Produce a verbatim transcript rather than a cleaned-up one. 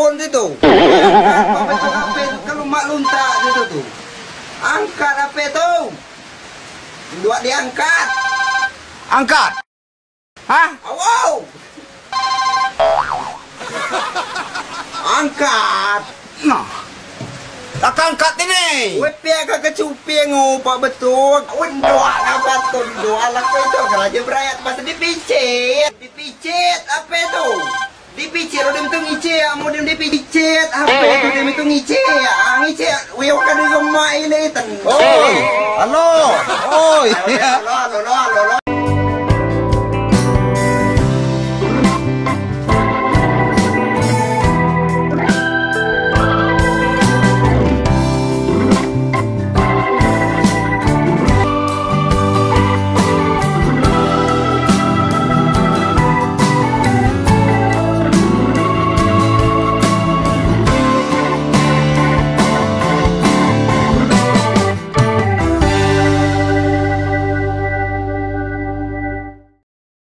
handphone itu. Angkat Pak betul H P itu kalau mak luntak itu tuh. Angkat H P itu. Dua diangkat. Angkat. Hah? Wow. Angkat. Nah. Tak angkat ini. Weh pia kakak cupi ngo Pak betul. Weh doa apa tuh doa lah itu raja berayat pasal dipicit. Dipicit apa itu? Dipicit udah itu ngicit, mau dia dipicit apa itu dia itu ngicit. Ah ngicit. Weh kan di rumah ini ten. Oi. Halo. Oi. Halo halo halo halo.